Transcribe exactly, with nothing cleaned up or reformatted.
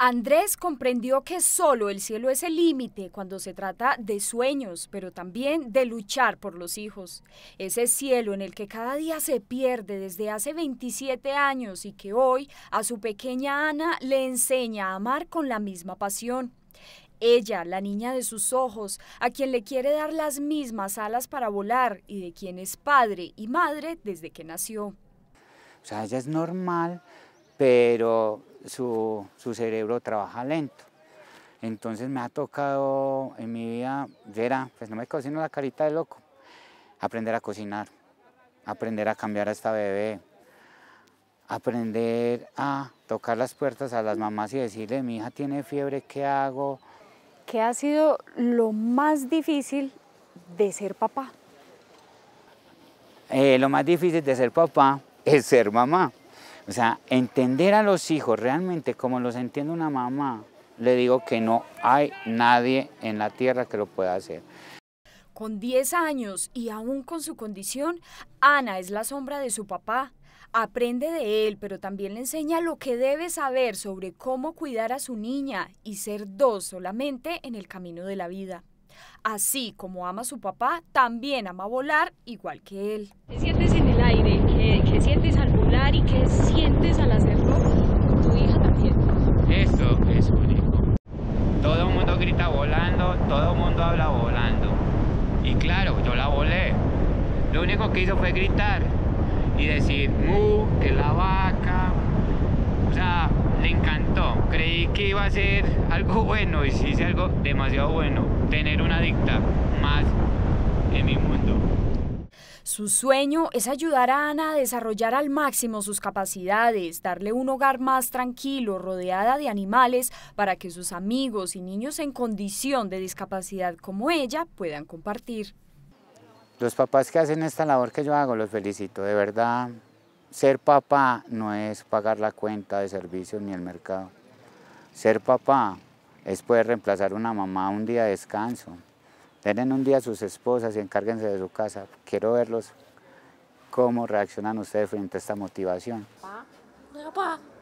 Andrés comprendió que solo el cielo es el límite cuando se trata de sueños, pero también de luchar por los hijos. Ese cielo en el que cada día se pierde desde hace veintisiete años y que hoy a su pequeña Ana le enseña a amar con la misma pasión. Ella, la niña de sus ojos, a quien le quiere dar las mismas alas para volar y de quien es padre y madre desde que nació. O sea, ella es normal, pero su, su cerebro trabaja lento. Entonces me ha tocado en mi vida, Vera, pues no me cocino la carita de loco, aprender a cocinar, aprender a cambiar a esta bebé, aprender a tocar las puertas a las mamás y decirle, mi hija tiene fiebre, ¿qué hago? ¿Qué ha sido lo más difícil de ser papá? Eh, lo más difícil de ser papá es ser mamá. O sea, entender a los hijos realmente como los entiende una mamá, le digo que no hay nadie en la tierra que lo pueda hacer. Con diez años y aún con su condición, Ana es la sombra de su papá. Aprende de él, pero también le enseña lo que debe saber sobre cómo cuidar a su niña y ser dos solamente en el camino de la vida. Así como ama a su papá, también ama volar igual que él. ¿Qué sientes en el aire? ¿Qué, qué sientes al volar y qué sientes al hacerlo con tu hija también? Esto es único. Todo el mundo grita volando, todo el mundo habla volando. Y claro, yo la volé. Lo único que hizo fue gritar y decir, mu, que la vaca. O sea, le encantó. Creí que iba a ser algo bueno y sí hice algo demasiado bueno. Tener una adicta más en mi mundo. Su sueño es ayudar a Ana a desarrollar al máximo sus capacidades, darle un hogar más tranquilo, rodeada de animales, para que sus amigos y niños en condición de discapacidad como ella puedan compartir. Los papás que hacen esta labor que yo hago, los felicito. De verdad, ser papá no es pagar la cuenta de servicios ni el mercado. Ser papá es poder reemplazar una mamá un día de descanso. Denle un día a sus esposas y encárguense de su casa. Quiero verlos cómo reaccionan ustedes frente a esta motivación. Papá, papá.